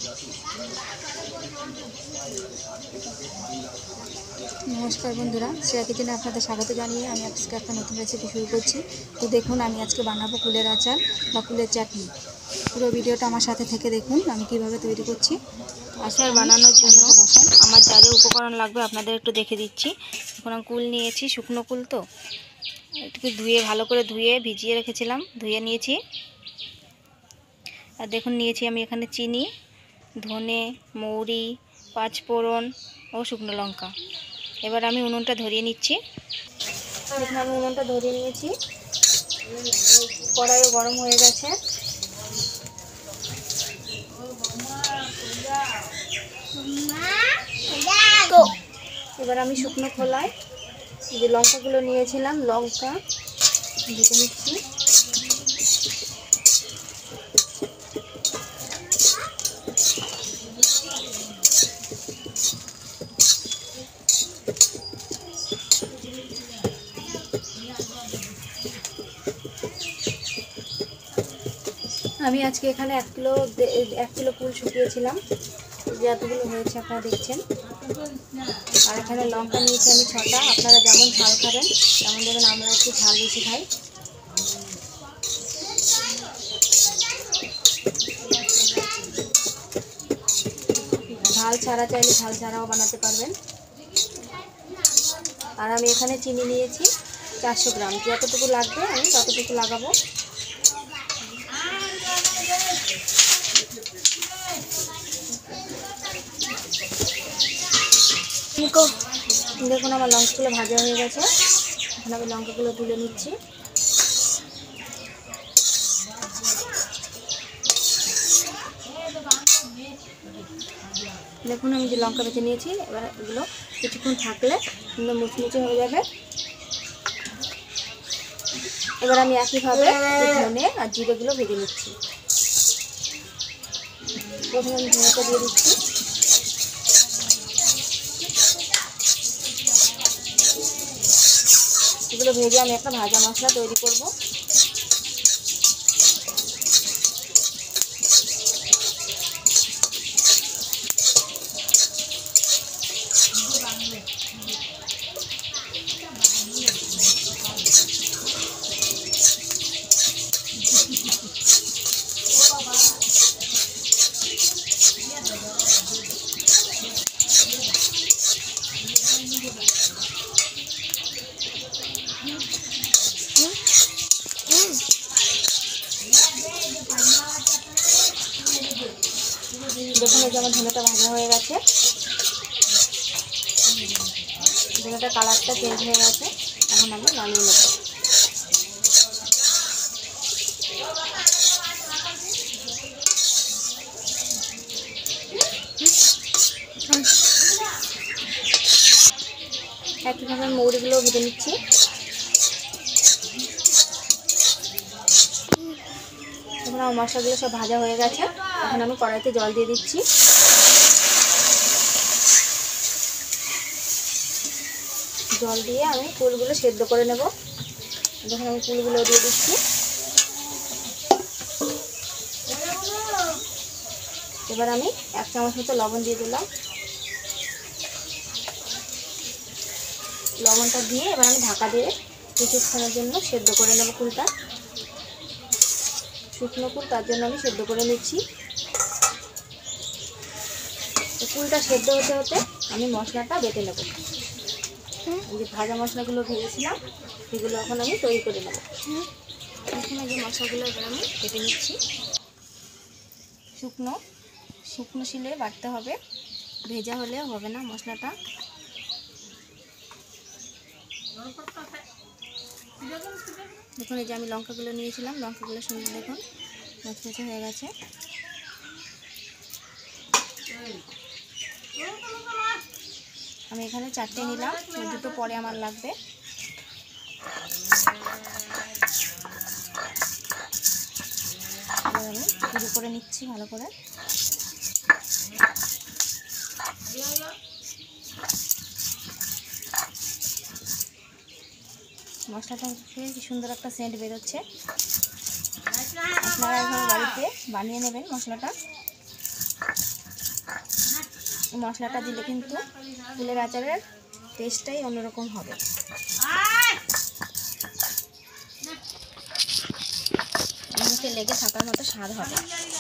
नमस्कार बंधुरा श्रेया किचेने आपनादेर स्वागत जानिए आमी आजके एक नतून रेसिपि शुरू करছি। तो देखुन आमी आजके बानाबो कुलेर आचार बा कुलेर चाटनी। पुरो भिडियोटा आमार साथे थेके देखुन आमी किभाबे तैरि करছি। आचार बानानोर जोन्नो आमार जा जा उपकरण लागबे आपनादेर एकटु देखे दिচ্ছি। এখন আমি কুল নিয়েছি, শুকনো কুল। তো এটাকে ধুয়ে ভালো করে ধুয়ে ভিজিয়ে রেখেছিলাম, ধুয়ে নিয়েছি। আর দেখুন নিয়েছি আমি এখানে চিনি, ধনে, মৌরি, পাঁচফোড়ন ও শুকনো লঙ্কা। এবার আমি উনুনটা ধরিয়ে নিচ্ছি। দেখুন আমি উনুনটা ধরিয়ে নিয়েছি, কড়াইও গরম হয়ে গেছে। এবার আমি শুকনো খোলায় যে লঙ্কাগুলো নিয়েছিলাম, লঙ্কা ভেজে নিচ্ছি। আমি আজকে এখানে 1 কিলো কুল শুকিয়েছিলাম, যতগুলো হয়েছে আপনারা দেখছেন। আর এখানে লঙ্কা নিয়েছি আমি 6টা। আপনারা যেমন ঝাল খাবেন তেমন দেবেন, আমরা একটু ঝাল বেশি খাই। ঝাল ছাড়া চাইলে ঝাল ছাড়াও বানাতে পারবেন। আর আমি এখানে চিনি নিয়েছি 400 গ্রাম, যতটুকু লাগবে আমি ততটুকু লাগাবো। দেখুন আমার লঙ্কাগুলো ভাজা হয়ে গেছে। এখন আমি লঙ্কাগুলো তুলে নিচ্ছি। দেখুন আমি যে লঙ্কা বেছে নিয়েছি, এবার এগুলো কিছুক্ষণ থাকলে সুন্দর মুচমুচে হয়ে যাবে। এবার আমি একইভাবে ধনে আর জিরেগুলো ভেজে নিচ্ছি। প্রথমে আমি ধনেটা দিয়ে দিচ্ছি। এগুলো ভেজে আমি একটা ভাজা মশলা তৈরি করব। দেখুন এই যে আমার ধনেটা ভাজা হয়ে গেছে, ধনেটার কালারটা চেঞ্জ হয়ে গেছে। এখন আমি নামিয়ে নেব। একইভাবে মৌরিগুলো ভেজে নিচ্ছি। এখন আমার মশলাগুলো সব ভাজা হয়ে গেছে। এখন আমি কড়াইতে জল দিয়ে দিচ্ছি। জল দিয়ে আমি কুলগুলো সেদ্ধ করে নেব। যখন আমি কুলগুলো দিয়ে দিচ্ছি, এবার আমি 1 চামচ মতো লবণ দিয়ে দিলাম। লবণটা দিয়ে এবার আমি ঢাকা দিয়ে কিছুক্ষণের জন্য সেদ্ধ করে নেব কুলটা। শুকনো কুল, তার জন্য আমি সেদ্ধ করে নিচ্ছি। কুলটা সেদ্ধ হতে হতে আমি মশলাটা বেটে নেব। যে ভাজা মশলাগুলো ভেজেছিলাম সেগুলো এখন আমি তৈরি করে নেব। এখানে যে মশলাগুলো এবার আমি বেটে নিচ্ছি। শুকনো শিলে বাটতে হবে, ভেজা হলে হবে না মশলাটা। দেখুন এই যে আমি লঙ্কাগুলো নিয়েছিলাম, লঙ্কাগুলো সুন্দর দেখুন মচমচে হয়ে গেছে। আমি এখানে 4টে নিলাম, 2টো পরে আমার লাগবে। আমি শুরু করে নিচ্ছি ভালো করে। মশলাটা থেকে কি সুন্দর একটা সেন্ট বেরোচ্ছে। আপনারা একবার বাড়িতে বানিয়ে নেবেন মশলাটা। মশলাটা দিলে কিন্তু কুলের আচারের টেস্টটাই অন্যরকম হবে। মুখে লেগে থাকার মতো স্বাদ হবে।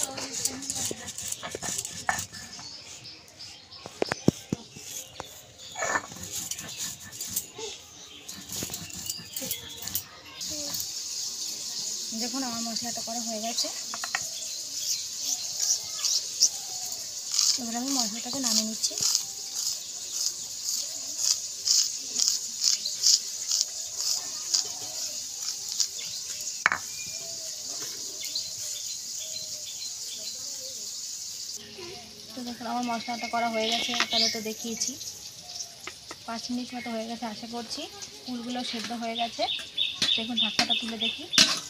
দেখুন আমার মশলাটা করা হয়ে গেছে। এবার আমি মশলাটাকে নামিয়ে নিচ্ছি। তো দেখুন আমার মশলাটা করা হয়ে গেছে, তাহলে তো দেখিয়েছি। 5 মিনিট মতো হয়ে গেছে, আশা করছি ফুলগুলো সেদ্ধ হয়ে গেছে। দেখুন ঢাকনাটা তুলে দেখি।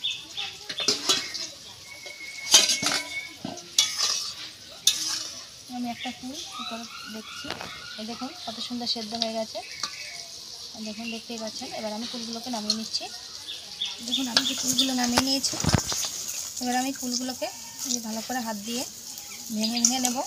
আমি একটা ফুল করে দেখছি, দেখুন কত সুন্দর সেদ্ধ হয়ে গেছে। দেখুন দেখতেই পাচ্ছেন। এবার আমি ফুলগুলোকে নামিয়ে নিচ্ছি। দেখুন আমি যে ফুলগুলো নামিয়ে নিয়েছি, এবার আমি ফুলগুলোকে ভালো করে হাত দিয়ে ভেঙে ভেঙে নেব।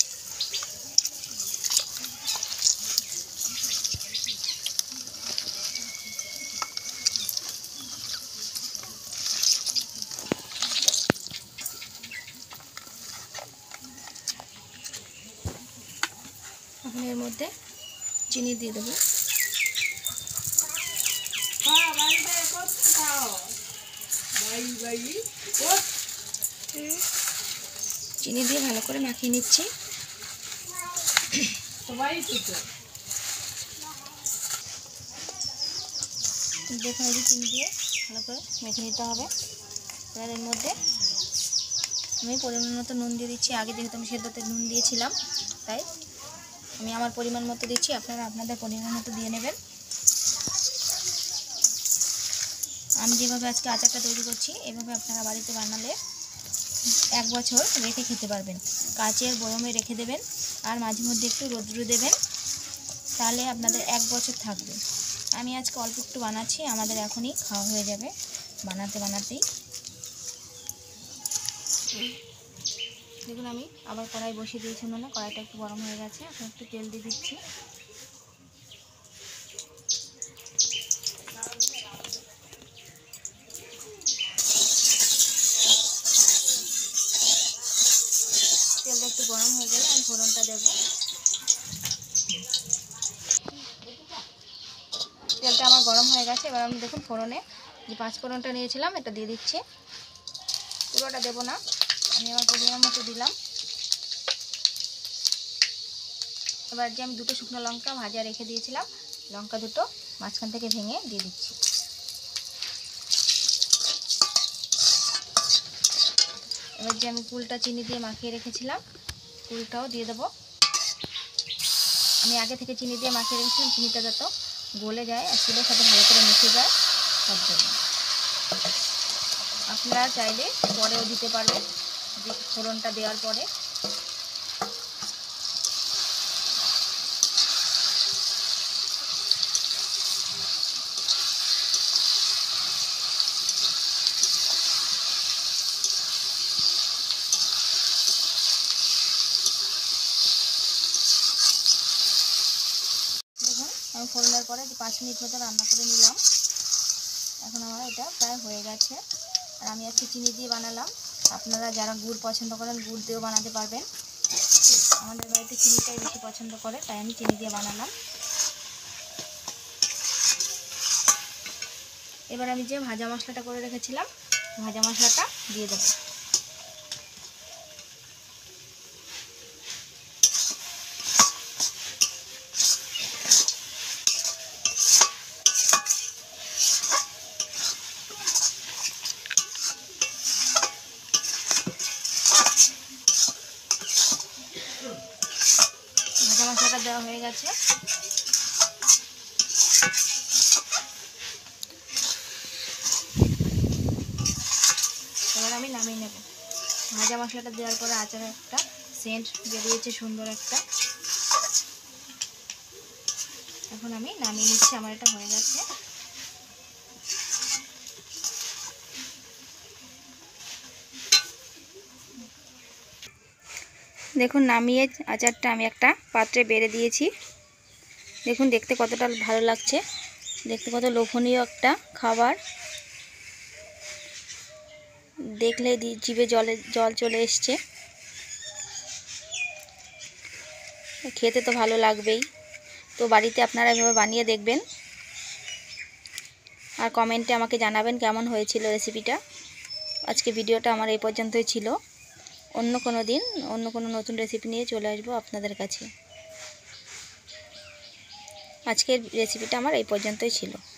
এখন এর মধ্যে চিনি দিয়ে দেবো। চিনি দিয়ে ভালো করে মাখিয়ে নিচ্ছি। দেখুন এই যে চিনি দিয়ে ভালো করে মেখে নিতে হবে। এবার এর মধ্যে আমি পরিমাণ মতো নুন দিয়ে দিচ্ছি। আগে যেহেতু আমি সেদ্ধতে নুন দিয়েছিলাম, তাই আমি আমার পরিমাণ মতো দিচ্ছি, আপনারা আপনাদের পরিমাণ মতো দিয়ে নেবেন। আমি যেভাবে আজকে আচারটা তৈরি করছি, এভাবে আপনারা বাড়িতে বানালে 1 বছর রেখে খেতে পারবেন। কাচের বয়মে রেখে দেবেন, আর মাঝে মধ্যে একটু রোদ্রু দেবেন, তাহলে আপনাদের 1 বছর থাকবে। আমি আজকে অল্প একটু বানাচ্ছি, আমাদের এখনই খাওয়া হয়ে যাবে বানাতে বানাতেই। দেখুন আমি আবার কড়াই বসিয়ে দিয়েছি উনুনে। কড়াইটা একটু গরম হয়ে গেছে, এখন একটু তেল দিয়ে দিচ্ছি। তেলটা একটু গরম হয়ে গেলে আমি ফোড়নটা দেবো। তেলটা আমার গরম হয়ে গেছে। এবার আমি দেখুন ফোড়নে যে 5 ফোড়নটা নিয়েছিলাম এটা দিয়ে দিচ্ছি। পুরোটা দেবো না, আমি আমার পরিমাণ মতো দিলাম। এবার যে আমি 2টো শুকনো লঙ্কা ভাজা রেখে দিয়েছিলাম, লঙ্কা দুটো মাঝখান থেকে ভেঙে দিয়ে দিচ্ছি। এবার যে আমি কুলটা চিনি দিয়ে মাখিয়ে রেখেছিলাম, কুলটাও দিয়ে দেবো। আমি আগে থেকে চিনি দিয়ে মাখিয়ে রেখেছিলাম, চিনিটা যাতে গলে যায় আর কুলের সাথে ভালো করে মিশে যায়, তার জন্য। আপনারা চাইলে পরেও দিতে পারবেন, যে ফোড়নটা দেওয়ার পরে। দেখুন আমি ফোড়নের পরে 5 মিনিট মতো রান্না করে নিলাম। এখন আমার এটা প্রায় হয়ে গেছে। আর আমি আজকে চিনি দিয়ে বানালাম, আপনারা যারা গুড় পছন্দ করেন গুড় দিয়েও বানাতে পারবেন। আমাদের বাড়িতে চিনিটাই বেশি পছন্দ করে, তাই আমি চিনি দিয়ে বানালাম। এবার আমি যে ভাজা মশলাটা করে রেখেছিলাম, ভাজা মশলাটা দিয়ে দেবো। ভাজা মশলাটা দেওয়া হয়ে গেছে। এবার আমি নামিয়ে নেব। ভাজা মশলাটা দেওয়ার পরে আচারের একটা সেন্ট বেরিয়েছে সুন্দর একটা। এখন আমি নামিয়ে নিচ্ছি, আমার এটা হয়ে গেছে। দেখুন নামিয়ে আচারটা আমি একটা পাত্রে বেড়ে দিয়েছি। দেখুন দেখতে কতটা ভালো লাগছে, দেখতে কত লোভনীয় একটা খাবার। দেখলে জিভে জল চলে এসছে। খেতে তো ভালো লাগবেই। তো বাড়িতে আপনারা এভাবে বানিয়ে দেখবেন আর কমেন্টে আমাকে জানাবেন কেমন হয়েছিল রেসিপিটা। আজকে ভিডিওটা আমার এই পর্যন্তই ছিল। অন্য কোনো দিন অন্য কোনো নতুন রেসিপি নিয়ে চলে আসবো আপনাদের কাছে। আজকের রেসিপিটা আমার এই পর্যন্তই ছিল।